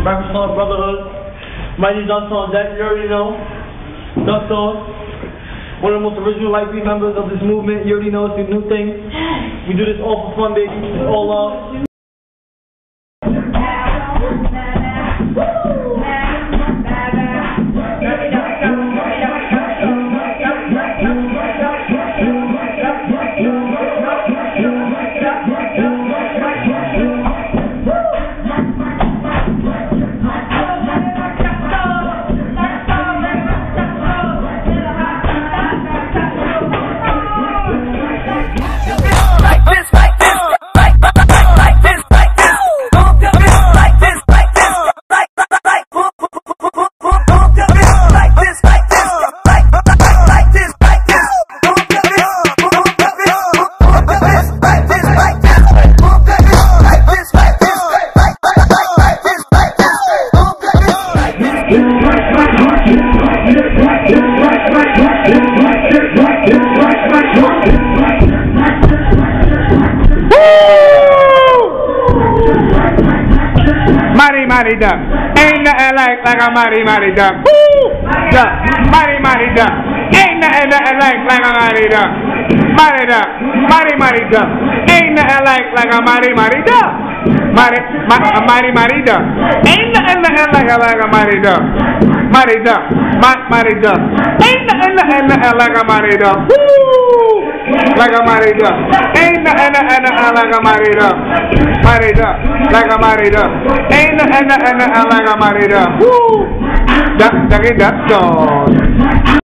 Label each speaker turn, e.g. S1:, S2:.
S1: Rappers Song Brotherhood. Mighty Dust on deck, you already know. Dust on. One of the most original Lightbeat members of this movement. You already know it's a new thing. We do this all for fun, baby. All love.
S2: Mighty duck. Ain't nothing like a mighty duck. Woo! Duck. Mighty duck. Ain't nothing like a mighty duck. Mighty duck. Mighty duck. Ain't nothing like a mighty duck. Mighty duck. Ain't nothing like a mighty duck. Mighty duck. Mighty duck. Ain't nothing like a mighty duck. Woo! Like a mighty duck. Ain't nothing like a mighty duck. Mighty duck. Like a mighty duck. Ain't nothing like a mighty duck. Woo! Duck, ducky, duck, dog.